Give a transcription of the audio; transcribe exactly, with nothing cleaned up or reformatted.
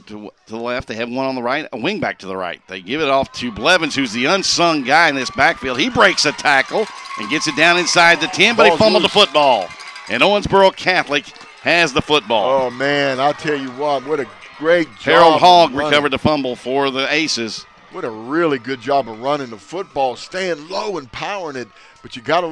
to, to the left. They have one on the right, a wing back to the right. They give it off to Blevins, who's the unsung guy in this backfield. He breaks a tackle and gets it down inside the ten, but he fumbled the football. And Owensboro Catholic has the football. Oh, man, I'll tell you what, what a great job. Harold Hogg recovered the fumble for the Aces. What a really good job of running the football, staying low and powering it, but you got to